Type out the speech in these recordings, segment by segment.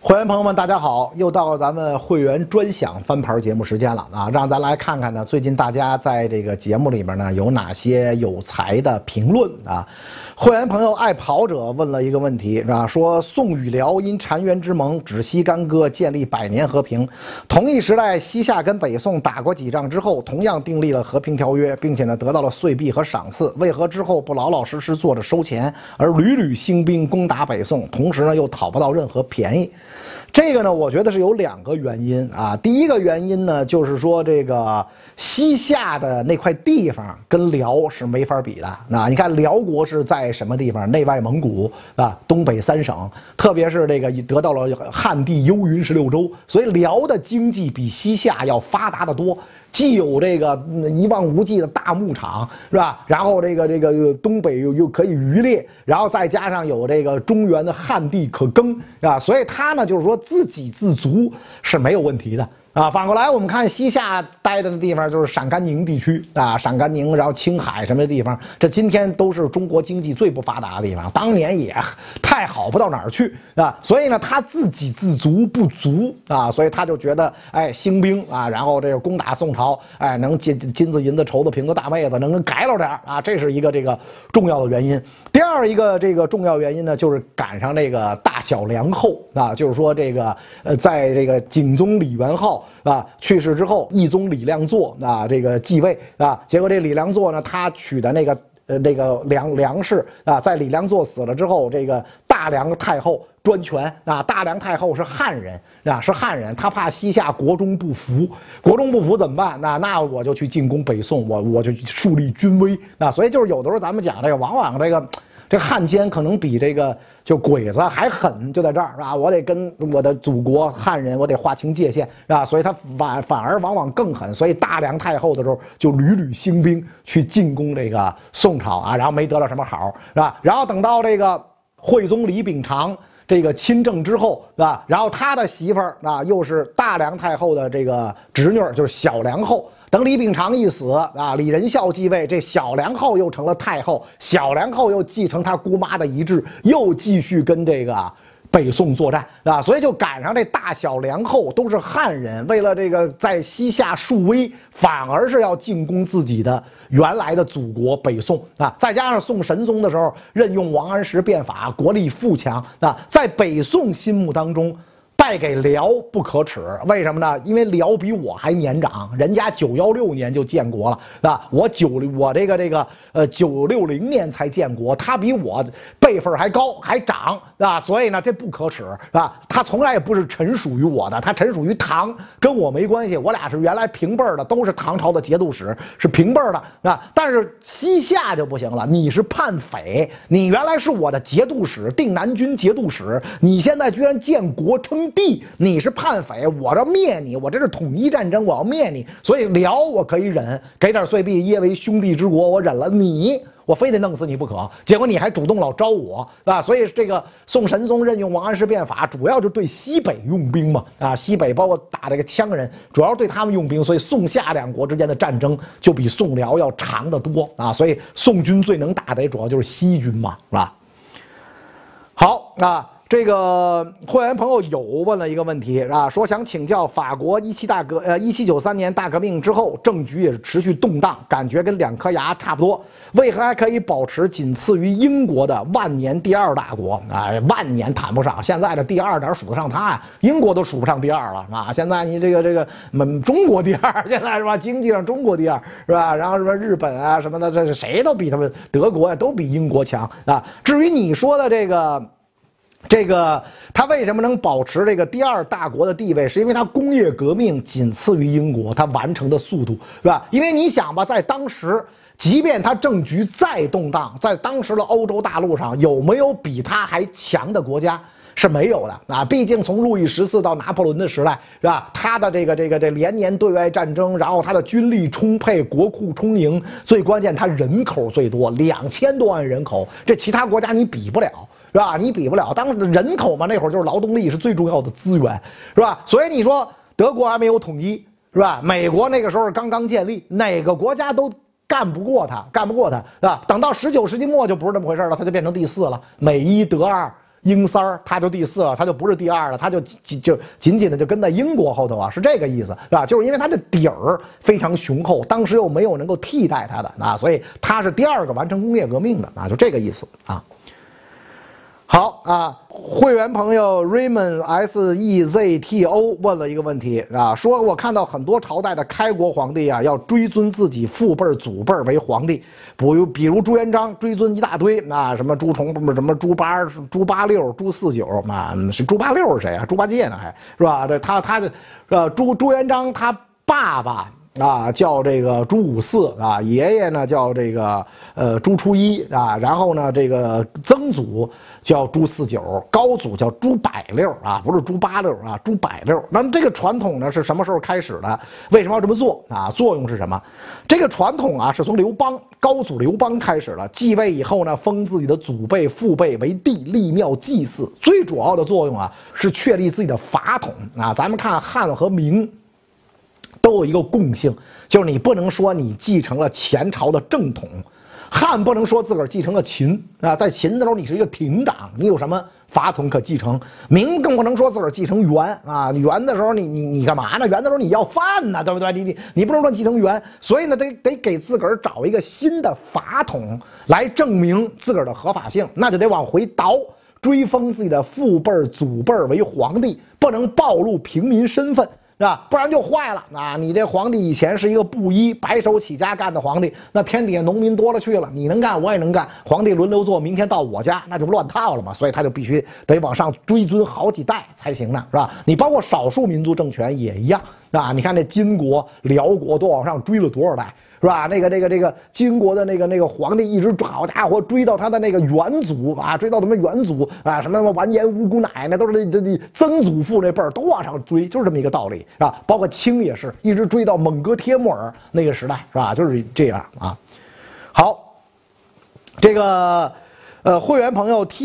会员朋友们，大家好！又到咱们会员专享翻牌节目时间了啊！让咱来看看呢，最近大家在这个节目里边呢有哪些有才的评论啊？会员朋友爱跑者问了一个问题，是吧？说宋与辽因澶渊之盟止息干戈，建立100年和平。同一时代，西夏跟北宋打过几仗之后，同样订立了和平条约，并且呢得到了岁币和赏赐。为何之后不老老实实坐着收钱，而屡屡兴兵攻打北宋，同时呢又讨不到任何便宜？这个呢，我觉得是有2个原因啊。第一个原因呢，就是说这个西夏的那块地方跟辽是没法比的。那你看辽国是在什么地方？内外蒙古啊，东北3省，特别是这个得到了汉地幽云16州，所以辽的经济比西夏要发达得多。既有这个一望无际的大牧场，是吧？然后这个东北又可以渔猎，然后再加上有这个中原的旱地可耕，啊，所以他呢就是说自给自足是没有问题的。啊，反过来我们看西夏待的地方就是陕甘宁地区啊，陕甘宁，然后青海什么的地方，这今天都是中国经济最不发达的地方，当年也太好不到哪儿去啊，所以呢，他自给自足不足啊，所以他就觉得，哎，兴兵啊，然后这个攻打宋朝，哎，能金子银子绸子瓶子大妹子能改了点啊，这是一个这个重要的原因。第二一个这个重要原因呢，就是赶上这个大小梁后啊，就是说这个在这个景宗李元昊啊去世之后，懿宗李亮座啊这个继位啊，结果这李亮座呢，他娶的那个梁氏啊，在李亮座死了之后，这个大梁太后专权啊，大梁太后是汉人啊，是汉人，他怕西夏国中不服，国中不服怎么办？那我就去进攻北宋，我就树立军威啊，所以就是有的时候咱们讲这个，往往这个汉奸可能比这个就鬼子还狠，就在这儿是吧？我得跟我的祖国汉人，我得划清界限是吧？所以他反而往往更狠。所以大梁太后的时候就屡屡兴兵去进攻这个宋朝啊，然后没得到什么好是吧？然后等到这个惠宗李秉常这个亲政之后是吧？然后他的媳妇儿啊又是大梁太后的这个侄女，就是小梁后。等李秉常一死啊，李仁孝继位，这小梁后又成了太后，小梁后又继承他姑妈的遗志，又继续跟这个北宋作战啊，所以就赶上这大小梁后都是汉人，为了这个在西夏树威，反而是要进攻自己的原来的祖国北宋啊。再加上宋神宗的时候任用王安石变法，国力富强啊，在北宋心目当中败给辽不可耻，为什么呢？因为辽比我还年长，人家916年就建国了，啊，我960年才建国，他比我辈分还高还长，啊，所以呢这不可耻，啊，他从来也不是臣属于我的，他臣属于唐，跟我没关系，我俩是原来平辈的，都是唐朝的节度使，是平辈的，啊，但是西夏就不行了，你是叛匪，你原来是我的节度使，定南军节度使，你现在居然建国称帝，你是叛匪，我要灭你，我这是统一战争，我要灭你，所以辽我可以忍，给点岁币，耶为兄弟之国，我忍了，你我非得弄死你不可，结果你还主动老招我啊！所以这个宋神宗任用王安石变法，主要就对西北用兵嘛啊，西北包括打这个羌人，主要对他们用兵，所以宋夏2国之间的战争就比宋辽要长得多啊，所以宋军最能打的也主要就是西军嘛，是吧？好啊。这个会员朋友有问了一个问题啊，说想请教法国1793年大革命之后，政局也是持续动荡，感觉跟2颗牙差不多，为何还可以保持仅次于英国的万年第2大国啊？万年谈不上，现在的第2哪数得上他呀？英国都数不上第2了啊！现在你这个中国第2，现在是吧？经济上中国第2是吧？然后什么日本啊什么的，这谁都比他们德国呀都比英国强啊！至于你说的这个他为什么能保持这个第2大国的地位？是因为他工业革命仅次于英国，他完成的速度是吧？因为你想吧，在当时，即便他政局再动荡，在当时的欧洲大陆上，有没有比他还强的国家？是没有的啊！毕竟从路易14到拿破仑的时代，是吧？他的这连年对外战争，然后他的军力充沛，国库充盈，最关键他人口最多，2000多万人口，这其他国家你比不了。是吧？你比不了，当时的人口嘛，那会儿就是劳动力是最重要的资源，是吧？所以你说德国还没有统一，是吧？美国那个时候刚刚建立，哪个国家都干不过他，是吧？等到19世纪末就不是这么回事了，他就变成第4了，美1德2。 英三儿，他就第4了，他就不是第2了，他就紧紧的就跟在英国后头啊，是这个意思，是吧？就是因为他的底儿非常雄厚，当时又没有能够替代他的啊，所以他是第2个完成工业革命的啊，就这个意思啊。好啊，会员朋友 Raymond SEZTO 问了一个问题啊，说我看到很多朝代的开国皇帝啊，要追尊自己父辈祖辈为皇帝，比如朱元璋追尊一大堆啊，什么朱重什么朱八六、朱49啊，是朱八六是谁啊？猪八戒呢还是吧？这他的朱元璋他爸爸。啊，叫这个朱54啊，爷爷呢叫这个朱初一啊，然后呢这个曾祖叫朱49，高祖叫朱百六啊，不是朱86啊，朱百六。那么这个传统呢是什么时候开始的？为什么要这么做啊？作用是什么？这个传统啊是从高祖刘邦开始了，继位以后呢，封自己的祖辈父辈为帝，立庙祭祀。最主要的作用啊是确立自己的法统啊。咱们看汉和明。都有一个共性，就是你不能说你继承了前朝的正统，汉不能说自个儿继承了秦啊，在秦的时候你是一个亭长，你有什么法统可继承？明更不能说自个儿继承元啊，元的时候你干嘛呢？元的时候你要饭呢，对不对？你不能说继承元，所以呢得给自个儿找一个新的法统来证明自个儿的合法性，那就得往回倒。追封自己的父辈祖辈为皇帝，不能暴露平民身份。是吧？不然就坏了啊！你这皇帝以前是一个布衣白手起家干的皇帝，那天底下农民多了去了，你能干我也能干，皇帝轮流做，明天到我家那就乱套了嘛。所以他就必须得往上追尊好几代才行呢，是吧？你包括少数民族政权也一样啊！你看这金国、辽国都往上追了多少代？是吧？这个金国的那个皇帝一直好家伙追到他的那个元祖啊，追到什么元祖啊，什么完颜乌姑奶奶都是这曾祖父那辈儿都往上追，就是这么一个道理，是吧？包括清也是一直追到蒙哥帖木儿那个时代，是吧？就是这样啊。好，这个。会员朋友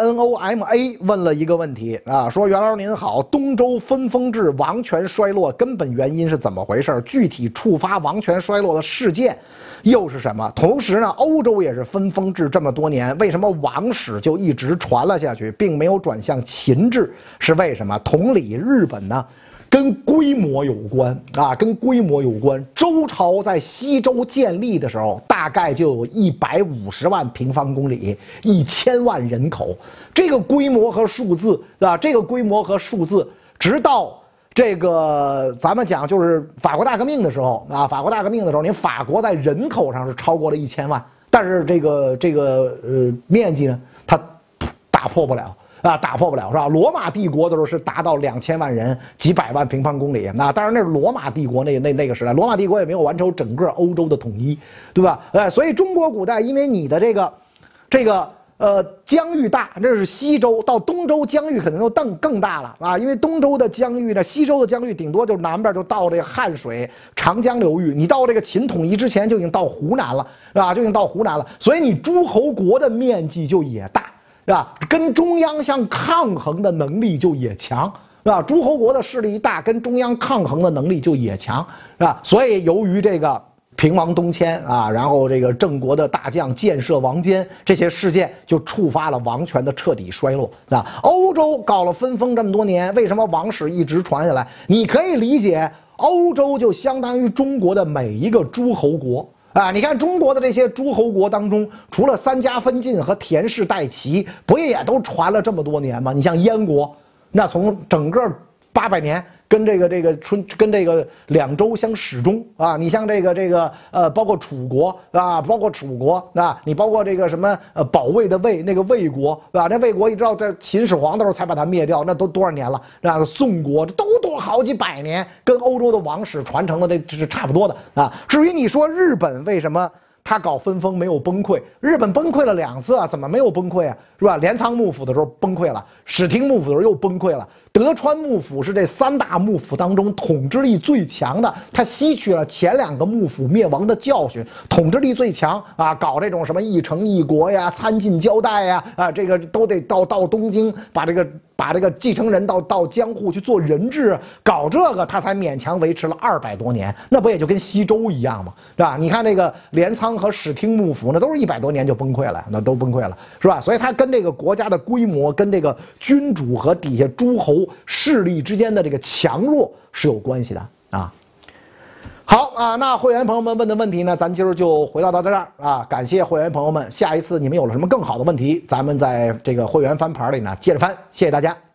TINOMA 问了一个问题啊，说袁老师您好，东周分封制王权衰落根本原因是怎么回事？具体触发王权衰落的事件又是什么？同时呢，欧洲也是分封制这么多年，为什么王室就一直传了下去，并没有转向秦制？是为什么？同理，日本呢？跟规模有关啊，跟规模有关。周朝在西周建立的时候，大概就有150万平方公里，1000万人口。这个规模和数字啊，这个规模和数字，直到这个咱们讲就是法国大革命的时候啊，法国大革命的时候，您法国在人口上是超过了1000万，但是这个面积呢，它打破不了。啊，打破不了是吧？罗马帝国的时候是达到2000万人，几百万平方公里。那当然那是罗马帝国那个时代，罗马帝国也没有完成整个欧洲的统一，对吧？所以中国古代因为你的这个疆域大，这是西周，到东周疆域可能就更大了啊！因为东周的疆域呢，西周的疆域顶多就南边就到这个汉水、长江流域，你到这个秦统一之前就已经到湖南了，是吧？就已经到湖南了，所以你诸侯国的面积就也大。是吧？跟中央相抗衡的能力就也强，是吧？诸侯国的势力一大，跟中央抗衡的能力就也强，是吧？所以由于这个平王东迁啊，然后这个郑国的大将建设王坚这些事件，就触发了王权的彻底衰落，啊。欧洲搞了分封这么多年，为什么王室一直传下来？你可以理解，欧洲就相当于中国的每一个诸侯国。啊，你看中国的这些诸侯国当中，除了三家分晋和田氏代齐，不也都传了这么多年吗？你像燕国，那从整个800年跟这个两周相始终啊。你像包括楚国啊，你包括这个什么保卫的魏那个魏国啊，那魏国一直到这秦始皇的时候才把它灭掉，那都多少年了？那个宋国都好几百年，跟欧洲的王室传承的这是差不多的啊。至于你说日本为什么他搞分封没有崩溃？日本崩溃了2次啊，怎么没有崩溃啊？是吧？镰仓幕府的时候崩溃了，室町幕府的时候又崩溃了。德川幕府是这3大幕府当中统治力最强的，他吸取了前2个幕府灭亡的教训，统治力最强啊！搞这种什么一城一国呀、参晋交代呀，啊，这个都得到东京把这个继承人到江户去做人质，搞这个他才勉强维持了200多年，那不也就跟西周一样吗？是吧？你看这个镰仓邦和室町幕府那都是100多年就崩溃了，那都崩溃了，是吧？所以它跟这个国家的规模、跟这个君主和底下诸侯势力之间的这个强弱是有关系的啊。好啊，那会员朋友们问的问题呢，咱今儿就回答到这儿啊。感谢会员朋友们，下一次你们有了什么更好的问题，咱们在这个会员翻盘里呢接着翻。谢谢大家。